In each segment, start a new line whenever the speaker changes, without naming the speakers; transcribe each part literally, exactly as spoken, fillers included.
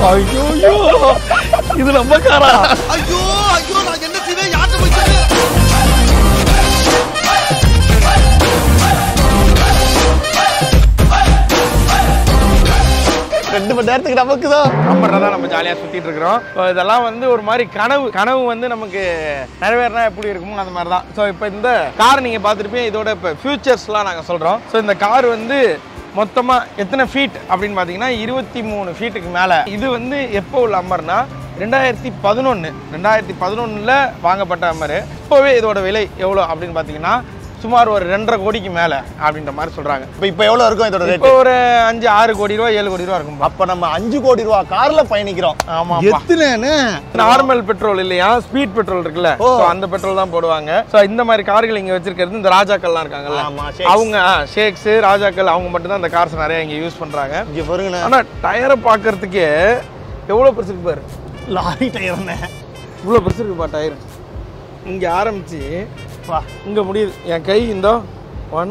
ஐயோ இது நம்ம காரா?
ஐயோ ஐயோ நான் என்ன செய்வேன்? யார்கிட்ட போய் சொல்லுவேன்?
ரெண்டு மணி நேரத்துக்கு நமக்கு தான்
நம்பர்ல தான் நம்ம ஜாலியாக சுற்றிட்டு இருக்கிறோம். ஸோ இதெல்லாம் வந்து ஒரு மாதிரி கனவு கனவு வந்து நமக்கு நிறைவேறினா எப்படி இருக்குமோ அந்த மாதிரி தான். ஸோ இப்போ இந்த கார் நீங்கள் பார்த்துருப்பீங்க. இதோட இப்போ ஃபியூச்சர்ஸ்லாம் நாங்கள் சொல்கிறோம். ஸோ இந்த கார் வந்து மொத்தமாக எத்தனை ஃபீட் அப்படின்னு பார்த்தீங்கன்னா இருபத்தி மூணு ஃபீட்டுக்கு மேலே. இது வந்து எப்போ உள்ள அம்மர்னா ரெண்டாயிரத்தி பதினொன்று ரெண்டாயிரத்தி பதினொன்றில் வாங்கப்பட்ட அம்மர். இப்போவே இதோட விலை எவ்வளோ அப்படின்னு பார்த்தீங்கன்னா சுமார் ஒரு ரெண்டரை கோடிக்கு மேலே அப்படின்ற மாதிரி சொல்கிறாங்க.
இப்போ இப்போ எவ்வளோ இருக்கும் இதோட ரேட்?
இப்போ ஒரு அஞ்சு ஆறு கோடி ரூபா ஏழு கோடி ரூபா இருக்கும்.
அப்போ நம்ம அஞ்சு கோடி ரூபா காரில் பயணிக்கிறோம்.
ஆமாம்.
எத்தனைன்னு
நார்மல் பெட்ரோல் இல்லையா, ஸ்பீட் பெட்ரோல் இருக்குல்ல, அந்த பெட்ரோல் தான் போடுவாங்க. ஸோ இந்த மாதிரி கார்கள் இங்கே வச்சிருக்கிறது இந்த ராஜாக்கள்லாம் இருக்காங்கல்ல, அவங்க ஷேக்ஸ் ராஜாக்கள் அவங்க மட்டும் தான் இந்த கார்ஸ் நிறைய இங்கே யூஸ் பண்ணுறாங்க.
இங்கே பாருங்கண்ணே.
ஆனால் டயரை பார்க்கறதுக்கே எவ்வளோ பெருசு இருக்கு பாரு.
லாரி டயர்ண்ணே
இவ்வளோ பெருசு இருக்குப்பா டயர். இங்கே ஆரம்பிச்சு இங்கே முடியுது. என் கை இந்த ஒன்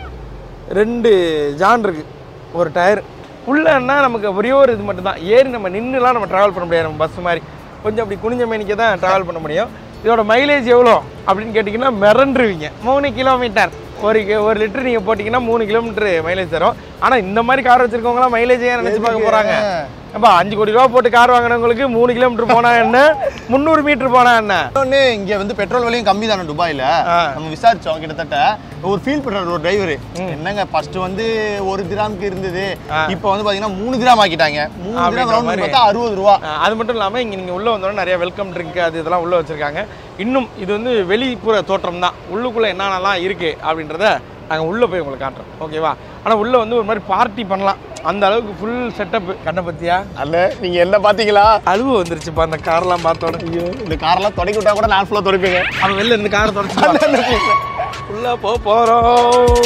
ரெண்டு ஜான் இருக்கு ஒரு டயர் உள்ளன்னா நமக்கு ஒரே ஒரு இது மட்டும் தான். ஏறி நம்ம நின்றுலாம் நம்ம ட்ராவல் பண்ண முடியாது. நம்ம பஸ் மாதிரி கொஞ்சம் அப்படி குனிஞ்ச மேனிக்க தான் ட்ராவல் பண்ண முடியும். இதோட மைலேஜ் எவ்வளோ அப்படின்னு கேட்டிங்கன்னா மிரண்டுருவீங்க. மூணு கிலோமீட்டர் ஒரு ஒரு லிட்டர் நீங்கள் போட்டிங்கன்னா மூணு கிலோமீட்டர் மைலேஜ் தரும். ஆனால் இந்த மாதிரி கார் வச்சுருக்கவங்களாம் மைலேஜ் ஏன் நினச்சி பார்க்க போகிறாங்க? அப்பா அஞ்சு கோடி ரூபா போட்டு கார் வாங்கினவங்களுக்கு மூணு கிலோமீட்டர் போனா என்ன, முந்நூறு மீட்டர் போனா என்ன?
ஒன்று இங்கே வந்து பெட்ரோல் விலையும் கம்மி தானே துபாயில். நம்ம விசாரிச்சோம் கிட்டத்தட்ட ஒரு ஃபீல் பண்ணுற ஒரு டிரைவர் என்னங்க ஃபர்ஸ்ட் வந்து ஒரு திராமுக்கு இருந்தது, இப்போ வந்து பார்த்தீங்கன்னா மூணு திராம் ஆக்கிட்டாங்க. மூணு திராம் ரவுண்ட் பார்த்தா அறுபது ரூபா.
அது மட்டும் இல்லாமல் இங்கே நீங்கள் உள்ளே வந்தோன்னா நிறைய வெல்கம் ட்ரிங்க் அது இதெல்லாம் உள்ளே வச்சுருக்காங்க. இன்னும் இது வந்து வெளிப்புற தோற்றம் தான், உள்ளுக்குள்ளே என்னென்னலாம் இருக்குது அப்படின்றத நாங்கள் உள்ளே போய் உங்களுக்கு காட்டுறோம். ஓகேவா? ஆனால் உள்ளே வந்து ஒரு மாதிரி பார்ட்டி பண்ணலாம், அந்த அளவுக்கு ஃபுல் செட்டப். கண்ணை பற்றியா
அல்ல நீங்கள் என்ன பார்த்தீங்களா?
அழுவு வந்துருச்சுப்பா இந்த கார்லாம் பார்த்தோன்னே.
ஐயோ இந்த காரெல்லாம் தொடக்கி விட்டா கூட நான் ஃபுல்லாக தொடப்பீங்க.
அவன் வெளில இந்த காரை தொடச்சு ஃபுல்லாக போக போகிறோம்.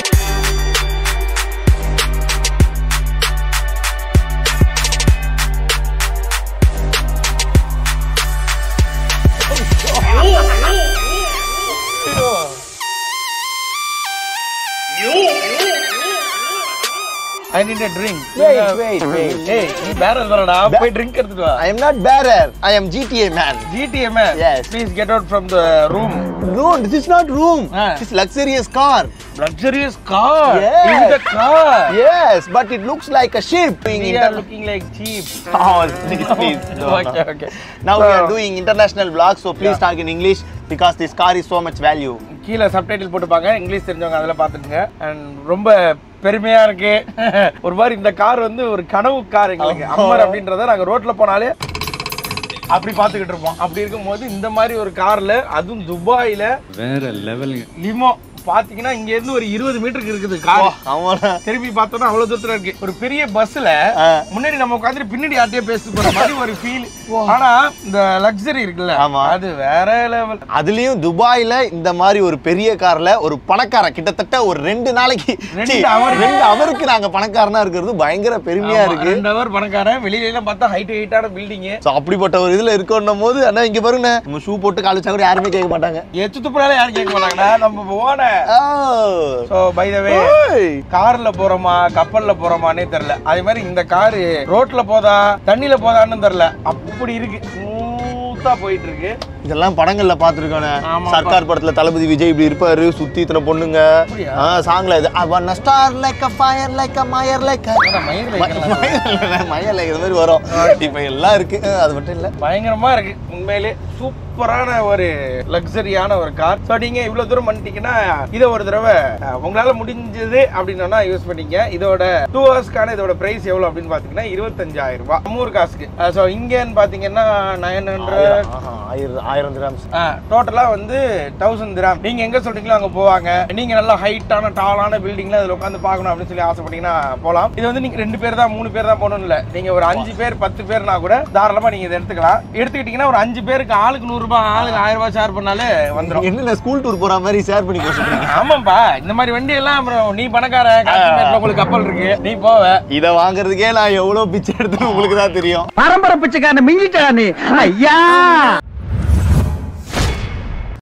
I need a drink.
Wait, wait, wait.
Hey, you bearer varada. Poi drink எடுத்துட்டு வா.
I am not bearer. I am G T A man.
G T A man.
Yes.
Please get out from the room.
No, this is not room.
Ah.
This is luxurious car.
Luxurious car.
Yes.
In the car.
Yes, but it looks like a ship.
We are looking like cheap.
Oh, please, please. No,
okay,
no.
okay.
Now so, we are doing international vlogs, so please yeah. talk in English because this car is so much value.
கீழே subtitle போட்டுப்பாங்க, English தெரிஞ்சவங்க அதெல்லாம் பார்த்துட்டுங்க. And ரொம்ப பெருமையா இருக்கு. ஒரு மாதிரி இந்த கார் வந்து ஒரு கனவு கார் எங்களுக்கு. அம்மர் அப்படின்றத நாங்கள் ரோட்ல போனாலே அப்படி பார்த்துக்கிட்டு இருப்போம். அப்படி இருக்கும்போது இந்த மாதிரி ஒரு கார்ல, அதுவும் துபாயில வேற லெவல் லிமோ பாத்தீங்கன்னா இங்க இருந்து ஒரு இருபது மீட்டருக்கு இருக்குது கார். திரும்பி பார்த்தோம்னா அவ்வளவு தூரத்துல இருக்கு. ஒரு பெரிய பஸ்ல முன்னாடி நம்ம உட்காந்து பின்னாடி யார்ட்டையே பேசிட்டு போற மாதிரி ஒரு ஃபீல். ஆனா இந்த லக்ஸரி இருக்குல்ல, அது வேற லெவல்.
அதுலயும் துபாயில இந்த மாதிரி ஒரு பெரிய கார்ல ஒரு பணக்காரன் கிட்டத்தட்ட ஒரு ரெண்டு நாளைக்கு ரெண்டு அவருக்கு நாங்க பணக்காரனா இருக்கிறது பயங்கர பெருமையா இருக்கு.
ரெண்டு அவர் பணக்காரன். வெளியில எல்லாம் பார்த்தா ஹைட் ஹைட்டான பில்டிங்.
அப்படிப்பட்ட ஒரு இதுல இருக்கணும் போது அண்ணா இங்க பாருங்க, நம்ம ஷூ போட்டு கால் வச்சா கூட யாருமே கேட்க மாட்டாங்க.
எச்சு துப்புறால யாரும் கேட்க மாட்டாங்கடா. நம்ம போன சோ பை தி வே கார்ல போறோமா கப்பல்ல போறோமானே தெரியல. அதே மாதிரி இந்த கார் ரோட்ல போதா தண்ணில போதான்னு தெரியல, அப்படி இருக்கு. ஸ்மூத்தா போயிட்டு இருக்கு.
இதெல்லாம் படங்கள்ல பாத்துருக்கோனே. சர்க்கார் படத்துல தளபதி விஜய் இப்படி இருப்பாரு, சுத்தி இத்தனை பொண்ணுங்க. சாங்ல இது அவன் star like a fire like a மயர் லைக் மயர் லைக் இது மாதிரி வரும். இப்ப எல்லாம் இருக்கு, அது மட்டும் இல்ல
பயங்கரமா இருக்கு. உண்மையிலே சூப்பரான ஒரு லக்ஸரியான ஒரு கார். ஸோ நீங்க இவ்வளவு தூரம் பண்ணிட்டீங்கன்னா இதை ஒரு தடவை உங்களால முடிஞ்சது அப்படின்னா யூஸ் பண்ணிங்க. இதோட டூ ஹவர்ஸ்க்கான இதோட பிரைஸ் எவ்வளவு அப்படின்னு பாத்தீங்கன்னா இருபத்தஞ்சாயிரம் ரூபாய் மூணு காசுக்கு. ஸோ இங்கன்னு பாத்தீங்கன்னா நைன் ஹண்ட்ரட்
ஆயிரம் திராம்ஸ்
டோட்டலா வந்து தௌசண்ட் திராம். நீங்க எங்க சொல்றீங்களோ அங்க போவாங்க. நீங்க நல்லா ஹைட்டான டாலான பில்டிங்ல அதுல உட்காந்து பாக்கணும் அப்படின்னு சொல்லி ஆசைப்பட்டீங்கன்னா போலாம். இது வந்து நீங்க ரெண்டு பேர் தான் மூணு பேர் தான் போகணும் இல்ல, நீங்க ஒரு அஞ்சு பேர் பத்து பேர்னா கூட தாராளமா நீங்க இதை எடுத்துக்கலாம். எடுத்துக்கிட்டீங்கன்னா ஒரு அஞ்சு பேருக்கு ஆளுக்கு நூறு ரூபாய் ஆளுக்கு ஆயிரம் ரூபாய் ஷேர் பண்ணாலே வந்துடும்.
என்ன ஸ்கூல் டூர் போற மாதிரி ஷேர் பண்ணி போறீங்க?
ஆமாப்பா, இந்த மாதிரி வண்டி எல்லாம் அப்புறம் நீ பணக்கார காஷ்மீர்ல உங்களுக்கு கப்பல் இருக்கு, நீ போவ.
இதை வாங்குறதுக்கே நான் எவ்வளவு பிச்சை எடுத்து உங்களுக்கு தான் தெரியும்.
பரம்பரை பிச்சைக்காரன் மிஞ்சிட்டானே ஐயா.